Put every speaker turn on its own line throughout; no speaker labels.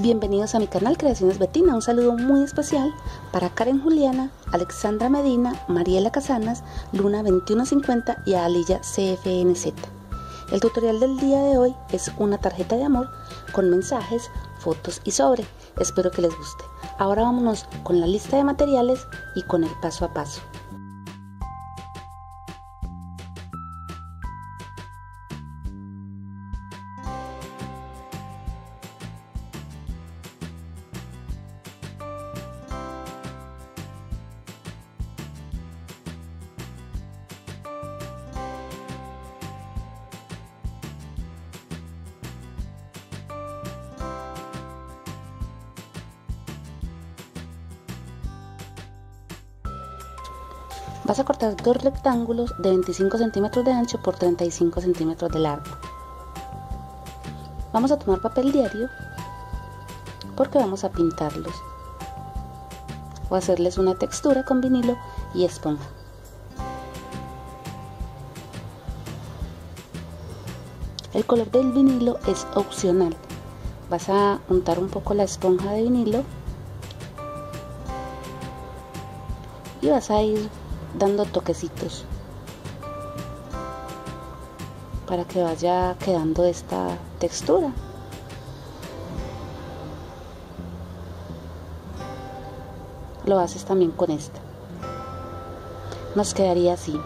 Bienvenidos a mi canal Creaciones Betina. Un saludo muy especial para Karen Juliana, Alexandra Medina, Mariela Casanas, Luna 2150 y a Aliyah CFNZ. El tutorial del día de hoy es una tarjeta de amor con mensajes, fotos y sobre. Espero que les guste. Ahora vámonos con la lista de materiales y con el paso a paso. Vas a cortar dos rectángulos de 25 centímetros de ancho por 35 centímetros de largo. Vamos a tomar papel diario porque vamos a pintarlos o hacerles una textura con vinilo y esponja. El color del vinilo es opcional. Vas a untar un poco la esponja de vinilo y vas a ir dando toquecitos para que vaya quedando esta textura. Lo haces también con esta. Nos quedaría así.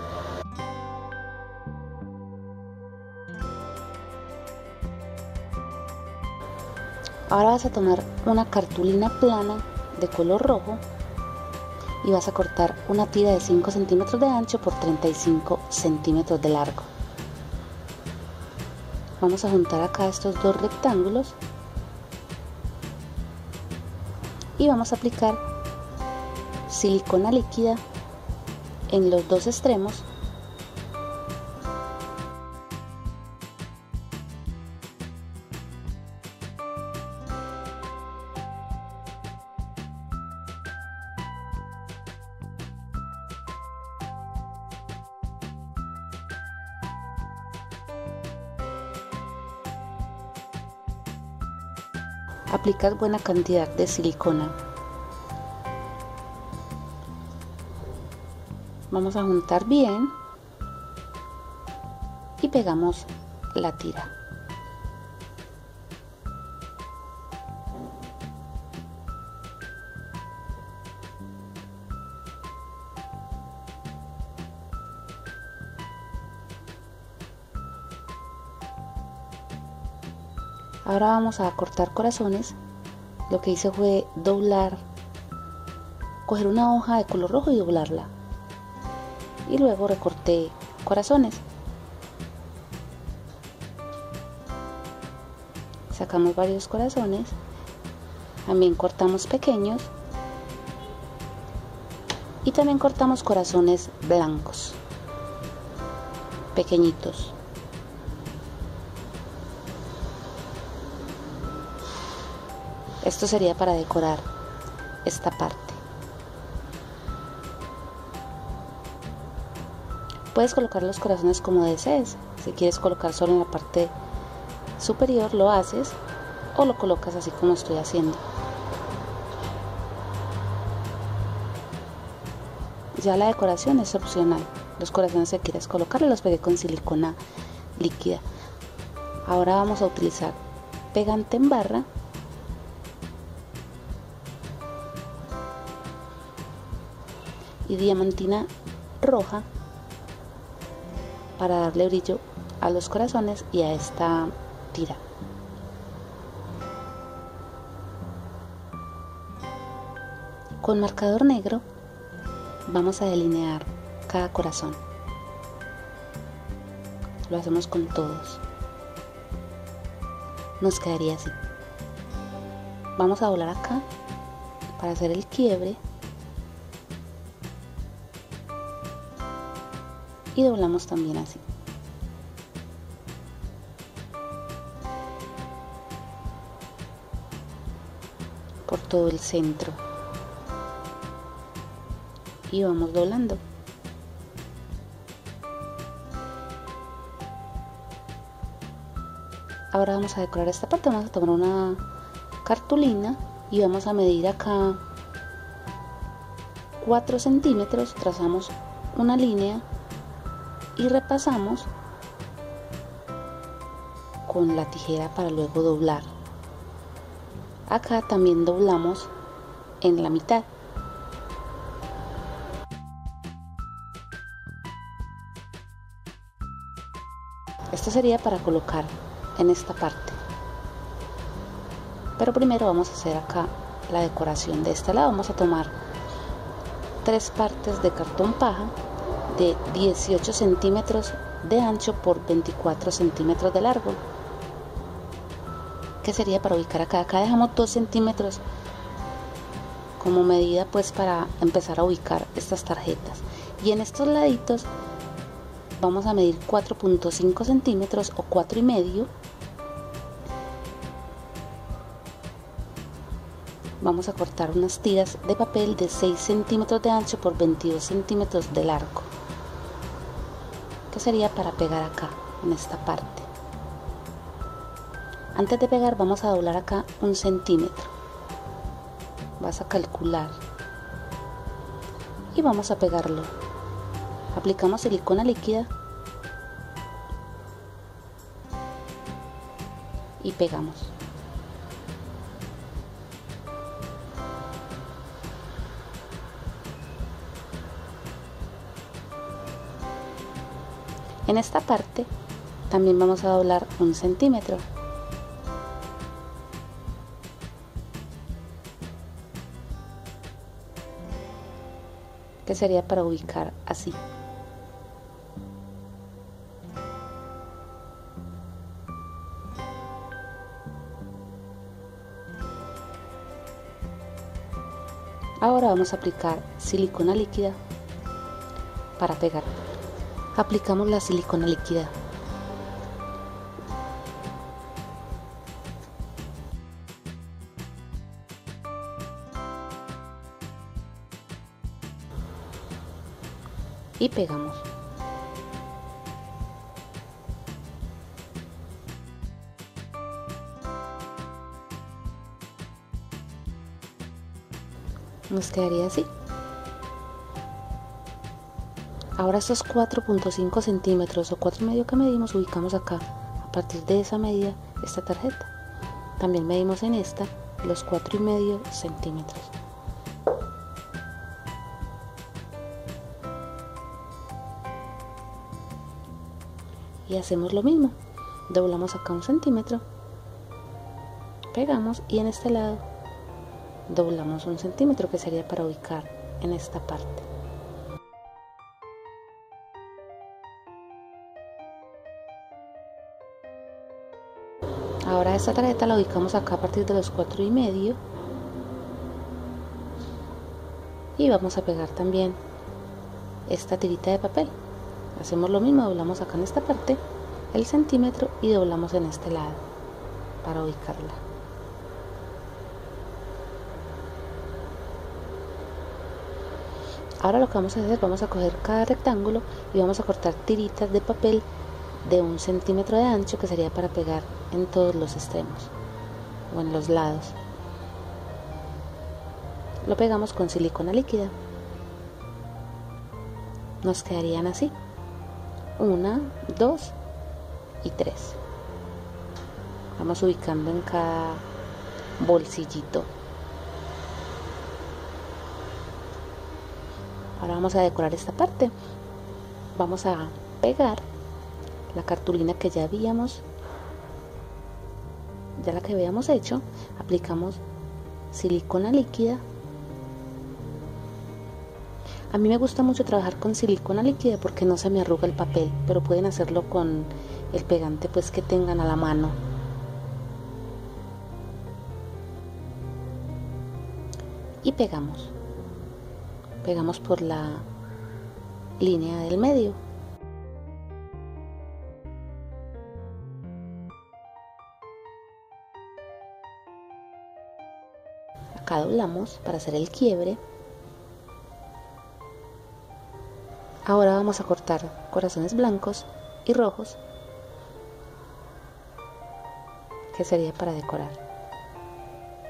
Ahora vas a tomar una cartulina plana de color rojo y vas a cortar una tira de 5 centímetros de ancho por 35 centímetros de largo. Vamos a juntar acá estos dos rectángulos y vamos a aplicar silicona líquida en los dos extremos . Aplicas buena cantidad de silicona. Vamos a juntar bien y pegamos la tira. Ahora vamos a cortar corazones. Lo que hice fue coger una hoja de color rojo y doblarla. Y luego recorté corazones. Sacamos varios corazones. También cortamos pequeños. Y también cortamos corazones blancos, pequeñitos. Esto sería para decorar esta parte. Puedes colocar los corazones como desees. Si quieres colocar solo en la parte superior, lo haces, o lo colocas así como estoy haciendo. Ya la decoración es opcional. Los corazones que quieres colocar los pegué con silicona líquida. Ahora vamos a utilizar pegante en barra y diamantina roja para darle brillo a los corazones y a esta tira. Con marcador negro vamos a delinear cada corazón. Lo hacemos con todos. Nos quedaría así. Vamos a doblar acá para hacer el quiebre. Y doblamos también así. Por todo el centro. Y vamos doblando. Ahora vamos a decorar esta parte. Vamos a tomar una cartulina y vamos a medir acá 4 centímetros, trazamos una línea y repasamos con la tijera para luego doblar. Acá también doblamos en la mitad. Esto sería para colocar en esta parte. Pero primero vamos a hacer acá la decoración de este lado. Vamos a tomar 3 partes de cartón paja de 18 centímetros de ancho por 24 centímetros de largo, que sería para ubicar acá. Acá dejamos 2 centímetros como medida pues para empezar a ubicar estas tarjetas, y en estos laditos vamos a medir 4.5 centímetros o 4,5. Vamos a cortar unas tiras de papel de 6 centímetros de ancho por 22 centímetros de largo, que sería para pegar acá en esta parte. Antes de pegar vamos a doblar acá 1 centímetro. Vas a calcular y vamos a pegarlo. Aplicamos silicona líquida y pegamos. En esta parte también vamos a doblar 1 centímetro. Que sería para ubicar así. Ahora vamos a aplicar silicona líquida para pegar. Aplicamos la silicona líquida. Y pegamos. Nos quedaría así. Ahora estos 4.5 centímetros o 4,5 que medimos, ubicamos acá. A partir de esa medida, esta tarjeta. También medimos en esta los 4,5 centímetros. Y hacemos lo mismo. Doblamos acá 1 centímetro. Pegamos y en este lado doblamos 1 centímetro, que sería para ubicar en esta parte. Ahora esta tarjeta la ubicamos acá a partir de los 4,5 y vamos a pegar también esta tirita de papel. Hacemos lo mismo, doblamos acá en esta parte el centímetro y doblamos en este lado para ubicarla. Ahora lo que vamos a hacer, vamos a coger cada rectángulo y vamos a cortar tiritas de papel de 1 centímetro de ancho, que sería para pegar en todos los extremos o en los lados. Lo pegamos con silicona líquida. Nos quedarían así: 1, 2 y 3. Vamos ubicando en cada bolsillito. Ahora vamos a decorar esta parte. Vamos a pegar la cartulina que ya la que habíamos hecho. Aplicamos silicona líquida. A mí me gusta mucho trabajar con silicona líquida porque no se me arruga el papel, pero pueden hacerlo con el pegante pues que tengan a la mano. Y pegamos por la línea del medio. Acá doblamos para hacer el quiebre. Ahora vamos a cortar corazones blancos y rojos, que sería para decorar.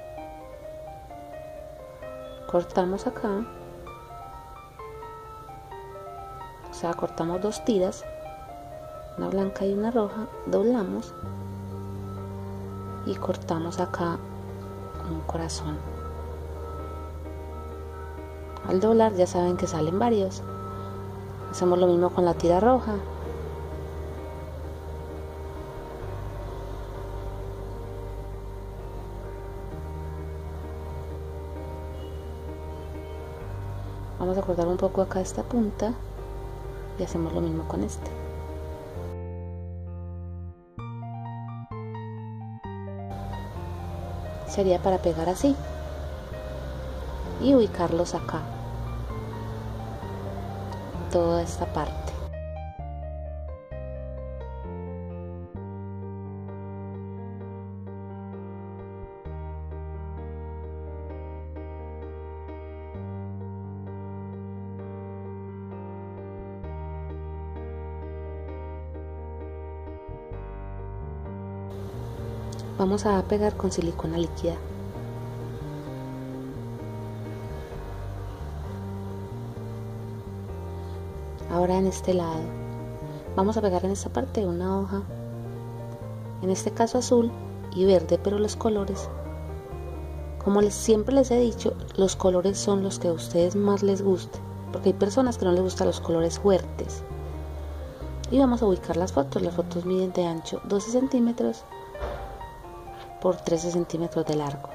cortamos acá, o sea, cortamos 2 tiras, una blanca y una roja, doblamos y cortamos acá un corazón. Al doblar ya saben que salen varios. Hacemos lo mismo con la tira roja. Vamos a cortar un poco acá esta punta y hacemos lo mismo con este. Sería para pegar así y ubicarlos acá, toda esta parte. Vamos a pegar con silicona líquida. Ahora en este lado vamos a pegar en esta parte una hoja, en este caso azul y verde, pero los colores, como siempre les he dicho, los colores son los que a ustedes más les guste, porque hay personas que no les gustan los colores fuertes. Y vamos a ubicar las fotos miden de ancho 12 centímetros por 13 centímetros de largo.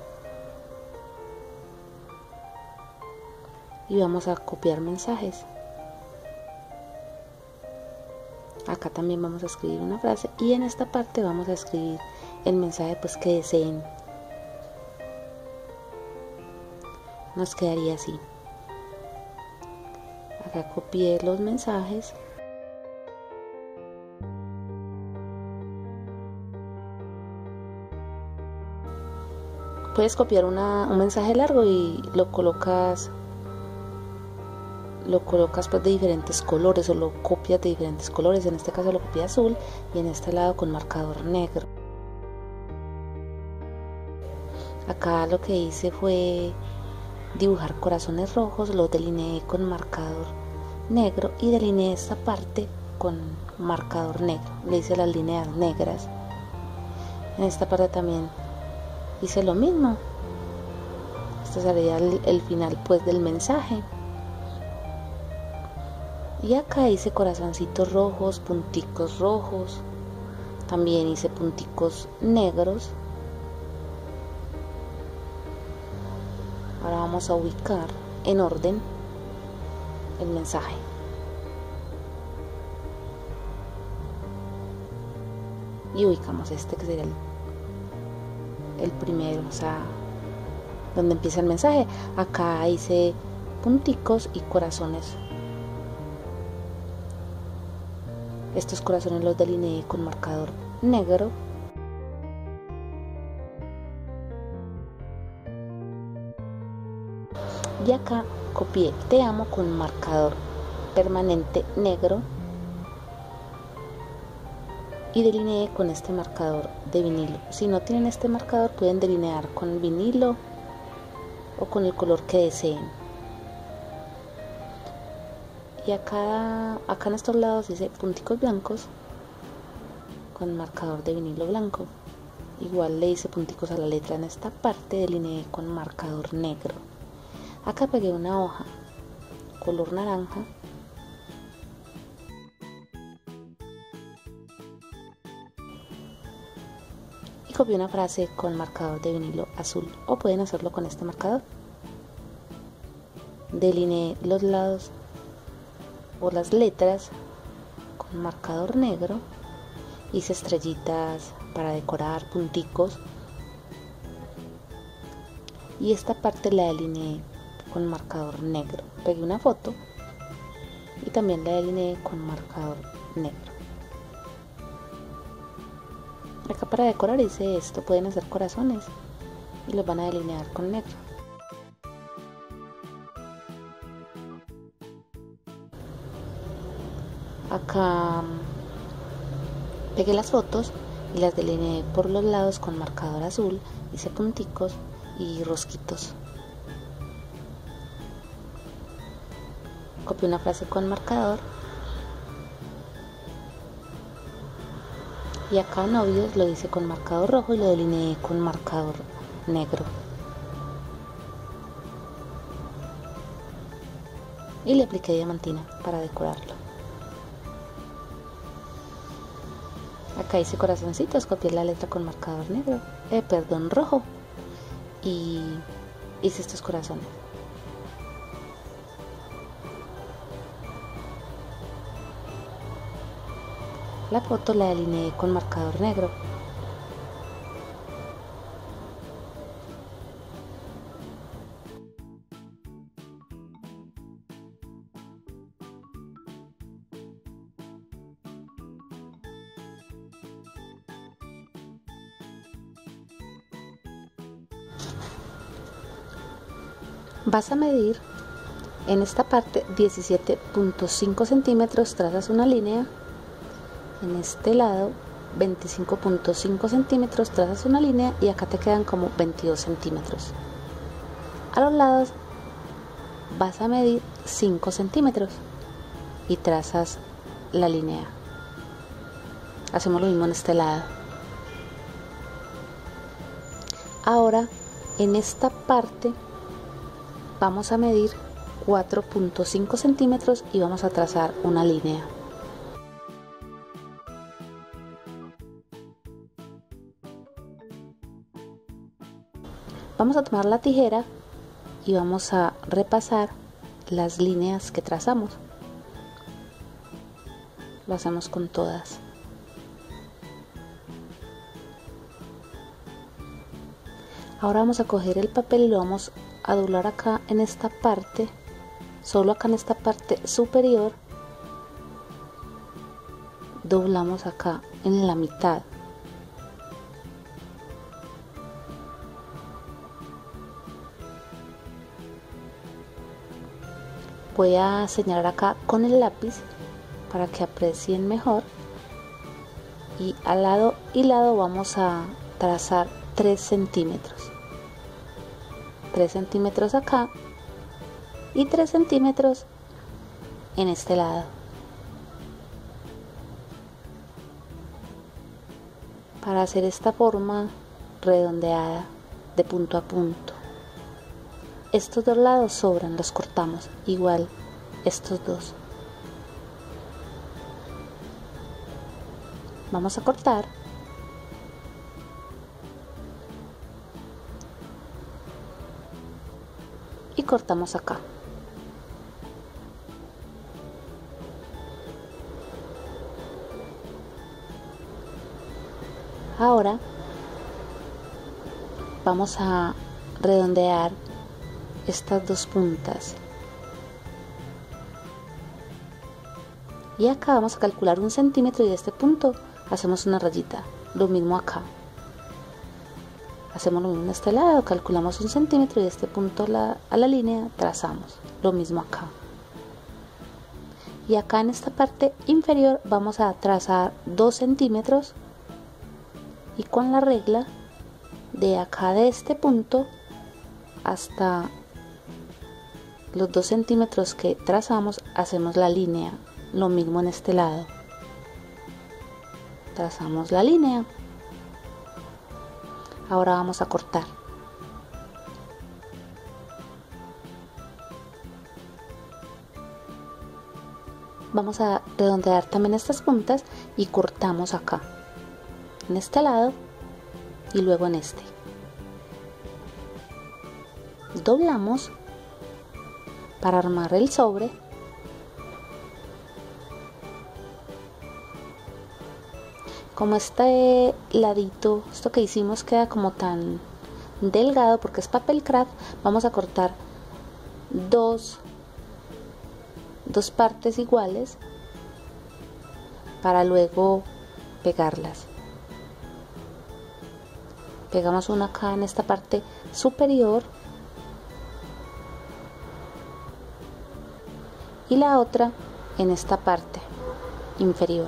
Y vamos a copiar mensajes. Acá también vamos a escribir una frase y en esta parte vamos a escribir el mensaje pues que deseen. Nos quedaría así. Acá copié los mensajes. Puedes copiar un mensaje largo y lo colocas pues de diferentes colores, o lo copias de diferentes colores. En este caso lo copié azul y en este lado con marcador negro. Acá lo que hice fue dibujar corazones rojos, los delineé con marcador negro y delineé esta parte con marcador negro, le hice las líneas negras. En esta parte también hice lo mismo. Este sería el final pues del mensaje. Y acá hice corazoncitos rojos, punticos rojos, también hice punticos negros. Ahora vamos a ubicar en orden el mensaje. Y ubicamos este que sería el primero, o sea, donde empieza el mensaje. Acá hice punticos y corazones. Estos corazones los delineé con marcador negro. Y acá copié te amo con marcador permanente negro y delineé con este marcador de vinilo. Si no tienen este marcador pueden delinear con vinilo o con el color que deseen. Y acá en estos lados hice punticos blancos con marcador de vinilo blanco. Igual le hice punticos a la letra. En esta parte delineé con marcador negro. Acá pegué una hoja color naranja y copié una frase con marcador de vinilo azul, o pueden hacerlo con este marcador. Delineé los lados o las letras con marcador negro, hice estrellitas para decorar, punticos, y esta parte la delineé con marcador negro. Pegué una foto y también la delineé con marcador negro. Acá para decorar hice esto, pueden hacer corazones y los van a delinear con negro. Acá pegué las fotos y las delineé por los lados con marcador azul, hice punticos y rosquitos. Copié una frase con marcador. Y acá novios lo hice con marcador rojo y lo delineé con marcador negro. Y le apliqué diamantina para decorarlo. Acá hice corazoncitos, copié la letra con marcador negro, rojo, y hice estos corazones. La foto la delineé con marcador negro. Vas a medir en esta parte 17.5 centímetros, trazas una línea. En este lado 25.5 centímetros, trazas una línea y acá te quedan como 22 centímetros. A los lados vas a medir 5 centímetros y trazas la línea. Hacemos lo mismo en este lado. Ahora en esta parte vamos a medir 4.5 centímetros y vamos a trazar una línea. Vamos a tomar la tijera y vamos a repasar las líneas que trazamos. Lo hacemos con todas. Ahora vamos a coger el papel y lo vamos a doblar acá en esta parte, solo acá en esta parte superior. Doblamos acá en la mitad. Voy a señalar acá con el lápiz para que aprecien mejor, y al lado y lado vamos a trazar 3 centímetros. 3 centímetros acá y 3 centímetros en este lado, para hacer esta forma redondeada de punto a punto. Estos dos lados sobran, los cortamos, igual estos dos. Vamos a cortar. Y cortamos acá. Ahora vamos a redondear estas dos puntas. Y acá vamos a calcular 1 centímetro y de este punto hacemos una rayita. Lo mismo acá. Hacemos lo mismo en este lado, calculamos 1 centímetro y de este punto a la línea trazamos. Lo mismo acá. Y acá en esta parte inferior vamos a trazar 2 centímetros y con la regla de acá de este punto hasta los 2 centímetros que trazamos hacemos la línea. Lo mismo en este lado. Trazamos la línea. Ahora vamos a cortar. Vamos a redondear también estas puntas y cortamos acá, en este lado y luego en este. Doblamos para armar el sobre. Como este ladito, esto que hicimos queda como tan delgado porque es papel craft, vamos a cortar dos partes iguales para luego pegarlas. Pegamos una acá en esta parte superior y la otra en esta parte inferior.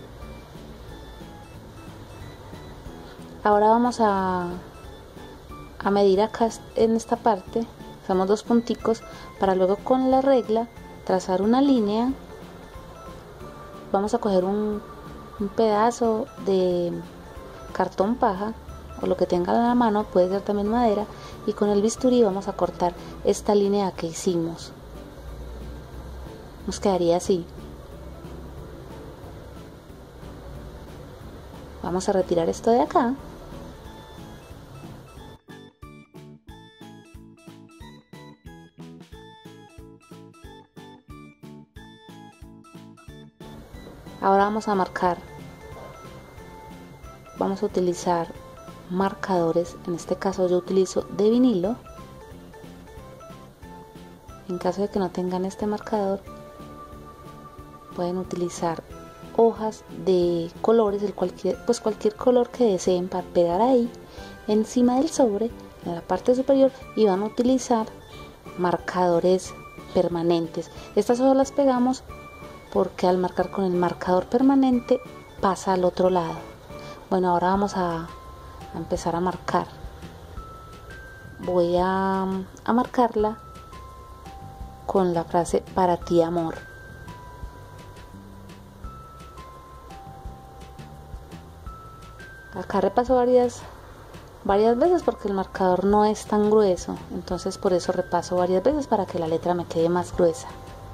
Ahora vamos a a medir acá en esta parte, hacemos 2 punticos para luego con la regla trazar una línea. Vamos a coger un pedazo de cartón paja o lo que tengan a la mano, puede ser también madera, y con el bisturí vamos a cortar esta línea que hicimos. Nos quedaría así. Vamos a retirar esto de acá. Ahora vamos a marcar. Vamos a utilizar marcadores, en este caso yo utilizo de vinilo. En caso de que no tengan este marcador, pueden utilizar hojas de colores, cualquier color que deseen, para pegar ahí encima del sobre, en la parte superior, y van a utilizar marcadores permanentes. Estas hojas las pegamos porque al marcar con el marcador permanente pasa al otro lado. Bueno, ahora vamos a empezar a marcar. Voy a marcarla con la frase "para ti, amor". Acá repaso varias veces porque el marcador no es tan grueso, entonces por eso repaso varias veces para que la letra me quede más gruesa.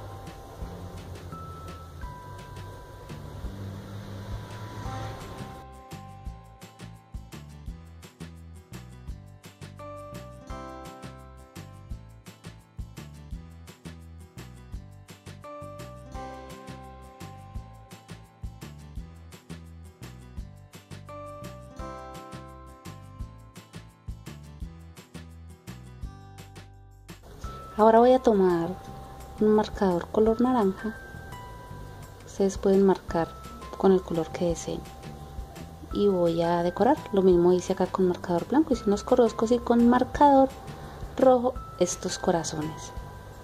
Ahora voy a tomar un marcador color naranja. Ustedes pueden marcar con el color que deseen. Y voy a decorar. Lo mismo hice acá con marcador blanco. Hice unos corroscos y con marcador rojo estos corazones.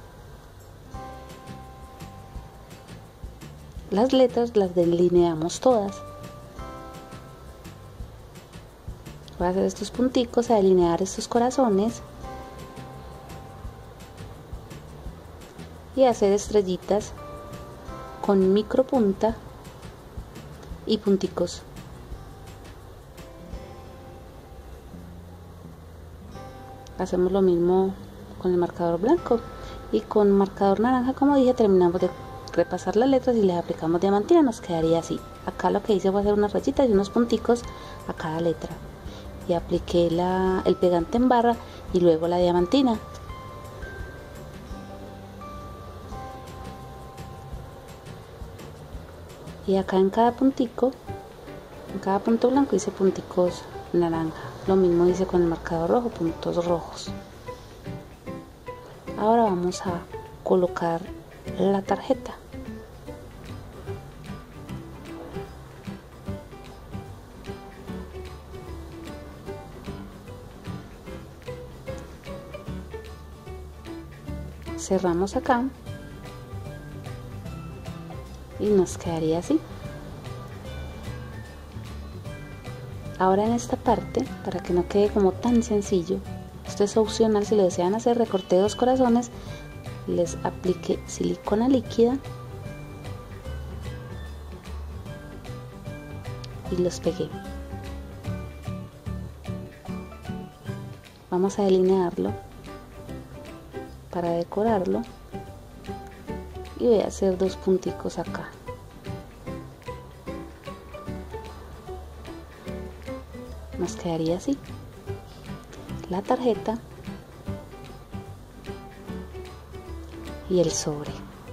Las letras las delineamos todas. Voy a hacer estos punticos, a delinear estos corazones. Y hacer estrellitas con micro punta y punticos. Hacemos lo mismo con el marcador blanco, y con marcador naranja, como dije, terminamos de repasar las letras y les aplicamos diamantina. Nos quedaría así. Acá lo que hice fue hacer unas rayitas y unos punticos a cada letra, y apliqué el pegante en barra y luego la diamantina. Y acá en cada puntico, en cada punto blanco, hice punticos naranja. Lo mismo hice con el marcador rojo, puntos rojos. Ahora vamos a colocar la tarjeta. Cerramos acá. Y nos quedaría así. Ahora en esta parte, para que no quede como tan sencillo, esto es opcional, si lo desean hacer, recorté 2 corazones, les apliqué silicona líquida y los pegué. Vamos a delinearlo para decorarlo. Y voy a hacer 2 punticos acá. Nos quedaría así la tarjeta y el sobre.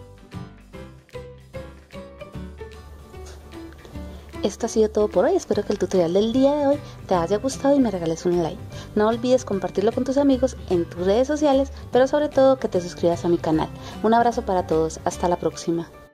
Esto ha sido todo por hoy. Espero que el tutorial del día de hoy te haya gustado y me regales un like. No olvides compartirlo con tus amigos en tus redes sociales, pero sobre todo que te suscribas a mi canal. Un abrazo para todos. Hasta la próxima.